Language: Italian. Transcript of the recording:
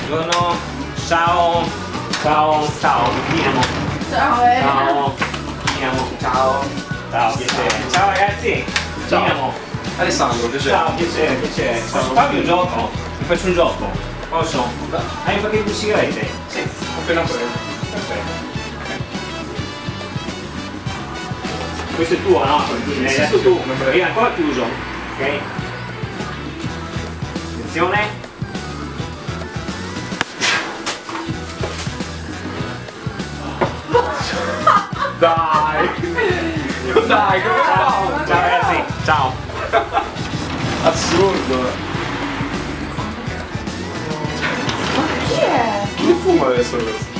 Buongiorno, ciao, ciao, ciao, veniamo. Ciao, Ciao, veniamo, ciao, ciao, piacere. Ciao ragazzi, Ciao. veniamo. Alessandro, piacere. Ciao, piacere, piacere. Posso farvi un gioco? Vi faccio un gioco? Posso? Hai un pacchetto di sigarette? Sì, appena preso. Perfetto. Questo è tuo, no? Me l'hai detto tu, è ancora chiuso. Ok? Attenzione. Dai! Dai, come Ciao, ciao ragazzi, ciao. Assurdo! Chi è? Chi fuma adesso questo?